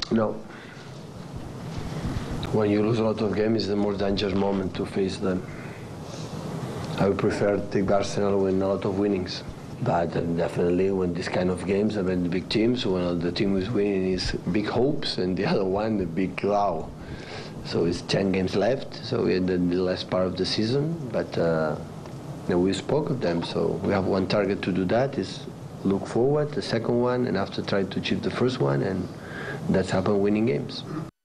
No. When you lose a lot of games, it's the more dangerous moment to face them. I would prefer to take Arsenal win a lot of winnings. But definitely when this kind of games, I mean the big teams, when the team is winning is big hopes and the other one, the big wow. So it's 10 games left, so we're in the last part of the season, but we spoke of them, so we have one target to do that, is look forward, the second one, and after try to achieve the first one, and that's how winning games.